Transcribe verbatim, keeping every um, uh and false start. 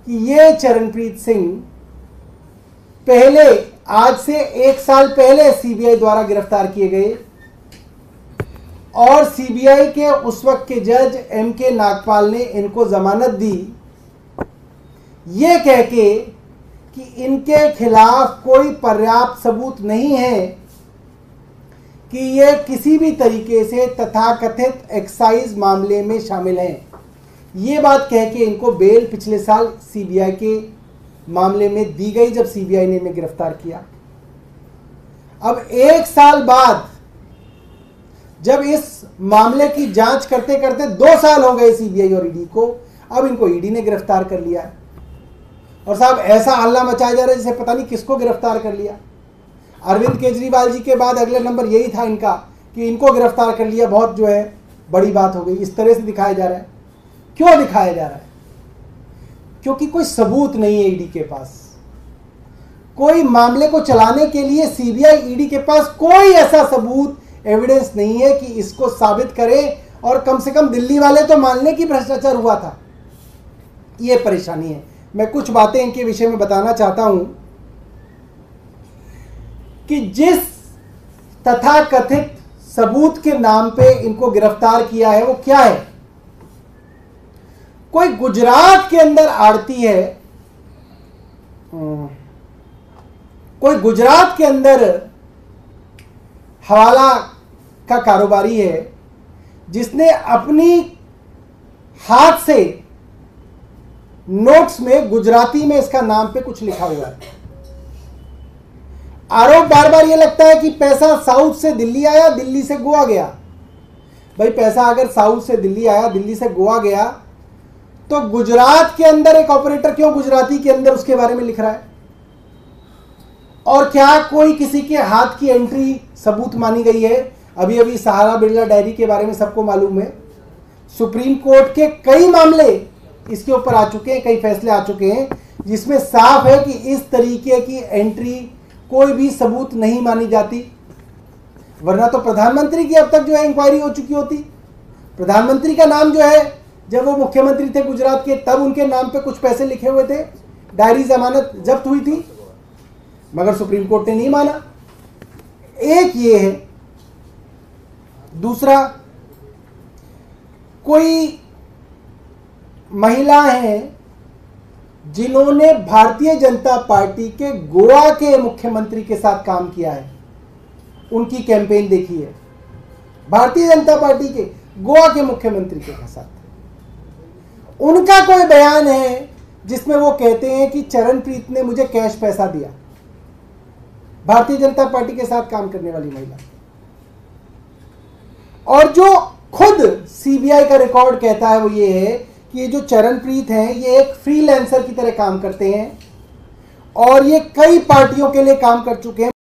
कि ये चरणप्रीत सिंह पहले, आज से एक साल पहले सीबीआई द्वारा गिरफ्तार किए गए और सीबीआई के उस वक्त के जज एम के नागपाल ने इनको जमानत दी, ये कह के कि इनके खिलाफ कोई पर्याप्त सबूत नहीं है कि ये किसी भी तरीके से तथाकथित एक्साइज मामले में शामिल हैं। ये बात कह के इनको बेल पिछले साल सीबीआई के मामले में दी गई जब सीबीआई ने इन्हें गिरफ्तार किया। अब एक साल बाद जब इस मामले की जांच करते करते दो साल हो गए सीबीआई और ईडी को, अब इनको ईडी ने गिरफ्तार कर लिया है और साहब ऐसा हल्ला मचाया जा रहा है जैसे पता नहीं किसको गिरफ्तार कर लिया। अरविंद केजरीवाल जी के बाद अगले नंबर यही था इनका कि इनको गिरफ्तार कर लिया, बहुत जो है बड़ी बात हो गई। इस तरह से दिखाया जा रहा है। क्यों दिखाया जा रहा है? क्योंकि कोई सबूत नहीं है ईडी के पास। कोई मामले को चलाने के लिए सीबीआई ईडी के पास कोई ऐसा सबूत, एविडेंस नहीं है कि इसको साबित करे और कम से कम दिल्ली वाले तो मान लें कि भ्रष्टाचार हुआ था। ये परेशानी है। मैं कुछ बातें इनके विषय में बताना चाहता हूं कि जिस तथाकथित सबूत के नाम पे इनको गिरफ्तार किया है वो क्या है। कोई गुजरात के अंदर आड़ती है, कोई गुजरात के अंदर हवाला का कारोबारी है जिसने अपनी हाथ से नोट्स में गुजराती में इसका नाम पे कुछ लिखा हुआ है। आरोप बार बार ये लगता है कि पैसा साउथ से दिल्ली आया, दिल्ली से गोवा गया। भाई पैसा अगर साउथ से दिल्ली आया, दिल्ली से गोवा गया, तो गुजरात के अंदर एक ऑपरेटर क्यों गुजराती के अंदर उसके बारे में लिख रहा है? और क्या कोई किसी के हाथ की एंट्री सबूत मानी गई है? अभी अभी सहारा बिरला डायरी के बारे में सबको मालूम है। सुप्रीम कोर्ट के कई मामले इसके ऊपर आ चुके हैं, कई फैसले आ चुके हैं जिसमें साफ है कि इस तरीके की एंट्री कोई भी सबूत नहीं मानी जाती, वरना तो प्रधानमंत्री की अब तक जो है इंक्वायरी हो चुकी होती। प्रधानमंत्री का नाम जो है, जब वो मुख्यमंत्री थे गुजरात के, तब उनके नाम पे कुछ पैसे लिखे हुए थे, डायरी जमानत जब्त हुई थी, मगर सुप्रीम कोर्ट ने नहीं माना। एक ये है। दूसरा, कोई महिला हैं जिन्होंने भारतीय जनता पार्टी के गोवा के मुख्यमंत्री के साथ काम किया है, उनकी कैंपेन देखी है। भारतीय जनता पार्टी के गोवा के मुख्यमंत्री के साथ उनका कोई बयान है जिसमें वो कहते हैं कि चरणप्रीत ने मुझे कैश पैसा दिया। भारतीय जनता पार्टी के साथ काम करने वाली महिला, और जो खुद सीबीआई का रिकॉर्ड कहता है वो ये है कि ये जो चरणप्रीत हैं ये एक फ्रीलांसर की तरह काम करते हैं और ये कई पार्टियों के लिए काम कर चुके हैं।